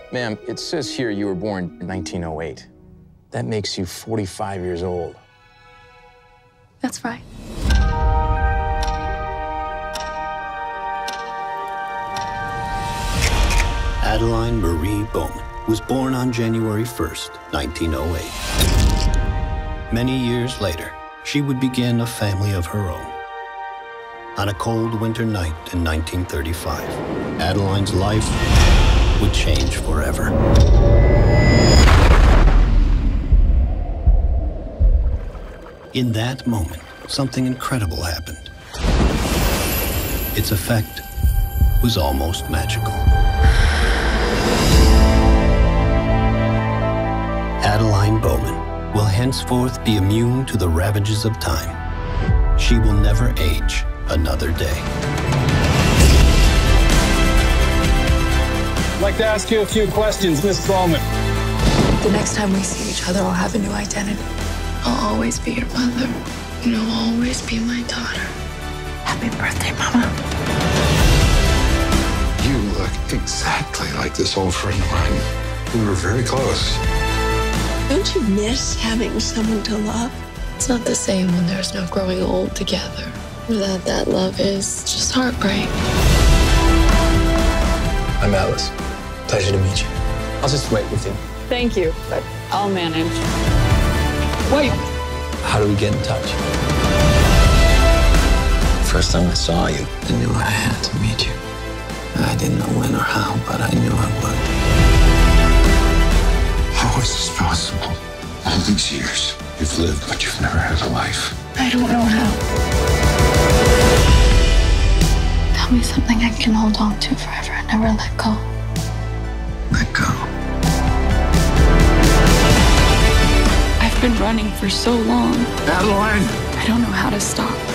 Ma'am, it says here you were born in 1908. That makes you 45 years old. That's right. Adeline Marie Bowman was born on January 1st, 1908. Many years later, she would begin a family of her own. On a cold winter night in 1935, Adeline's life would change forever. In that moment, something incredible happened. Its effect was almost magical. Adeline Bowman will henceforth be immune to the ravages of time. She will never age another day. I'd like to ask you a few questions, Miss Bowman. The next time we see each other, I'll have a new identity. I'll always be your mother. And you'll always be my daughter. Happy birthday, Mama. You look exactly like this old friend of mine. We were very close. Don't you miss having someone to love? It's not the same when there's no growing old together. Without that love is just heartbreak. I'm Alice. Pleasure to meet you. I'll just wait with you. Thank you, but I'll manage. Wait! How do we get in touch? First time I saw you, I knew I had to meet you. I didn't know when or how, but I knew I would. How is this possible? All these years, you've lived, but you've never had a life. I don't know how. Tell me something I can hold on to forever and never let go. Let go. I've been running for so long. Adeline! I don't know how to stop.